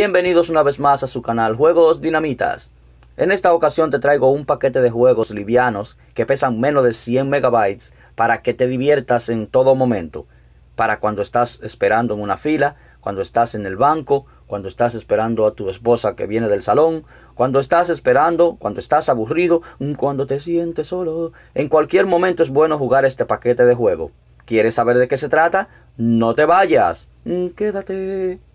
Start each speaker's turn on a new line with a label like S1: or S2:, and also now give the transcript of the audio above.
S1: Bienvenidos una vez más a su canal Juegos Dinamitas. En esta ocasión te traigo un paquete de juegos livianos que pesan menos de 100 megabytes para que te diviertas en todo momento. Para cuando estás esperando en una fila, cuando estás en el banco, cuando estás esperando a tu esposa que viene del salón, cuando estás esperando, cuando estás aburrido, cuando te sientes solo. En cualquier momento es bueno jugar este paquete de juego. ¿Quieres saber de qué se trata? No te vayas. Quédate.